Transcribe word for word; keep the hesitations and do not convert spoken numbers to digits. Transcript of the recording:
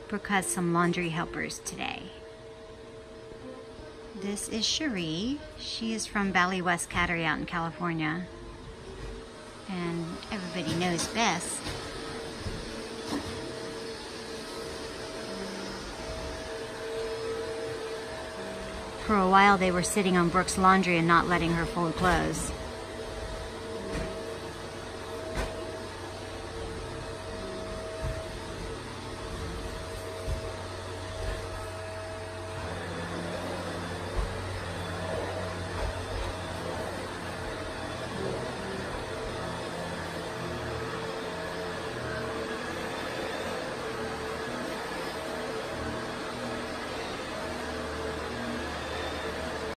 Brooke has some laundry helpers today. This is Cherie. She is from Valley West Cattery out in California. And everybody knows Bess. For a while they were sitting on Brooke's laundry and not letting her fold clothes.